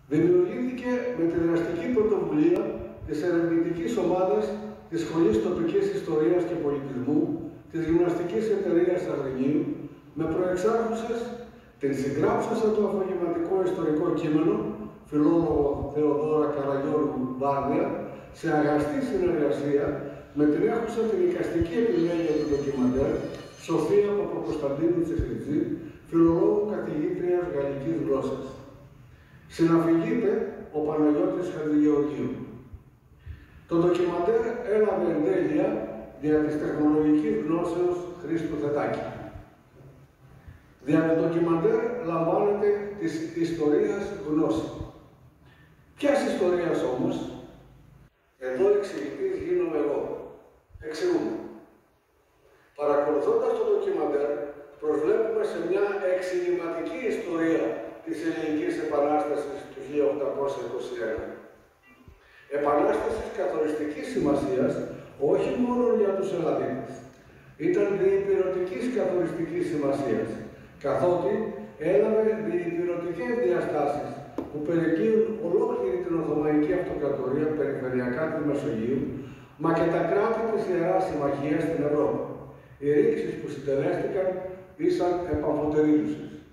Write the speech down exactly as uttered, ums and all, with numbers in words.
Δημιουργήθηκε με τη δραστική πρωτοβουλία της ερευνητικής ομάδας της Σχολής Τοπικής Ιστορίας και Πολιτισμού της Γυμναστικής Εταιρείας Αγρινίου, με προεξάρχουσες την συγγράψουσα το αφηγηματικό ιστορικό κείμενο, φιλόλογο Θεοδόρα Καραγιώργου Βάρδια, σε αγαστή συνεργασία με την έχουσα την εικαστική επιλέγεια του ντοκιμαντέρ Σοφία Παπακοσταντίνου Τσιχριτζή, φιλολόγου καθηγήτριας γαλλικής γλώσσας. Συναφηγείται ο Παναγιώτης Χατζηγεωργίου. Το ντοκιμαντέρ έλαβε εντέλεια δια της τεχνολογικής γνώσεως Χρήστου Θετάκη. Δια το ντοκιμαντέρ λαμβάνεται της ιστορίας γνώση. Ποιας ιστορίας όμως? Εδώ εξηγητής γίνομαι εγώ. Εξηγούμε. Παρακολουθώντας το ντοκιμαντέρ, προσβλέπουμε σε μια εξηγηματική ιστορία της Ελληνικής Επανάστασης του χίλια οκτακόσια είκοσι ένα. Επανάστασης καθοριστικής σημασίας όχι μόνο για τους Ελλαδίτες. Ήταν διυπηρωτικής καθοριστικής σημασίας, καθότι έλαβε διυπηρωτικές διαστάσεις που περικλείουν ολόκληρη την Οθωμανική Αυτοκρατορία περιφερειακά του Μεσογείου, μα και τα κράτη της Ιεράς Συμμαχίας στην Ευρώπη. Οι ρήξεις που συντελέστηκαν ήσαν επαμφωτερήλουσες.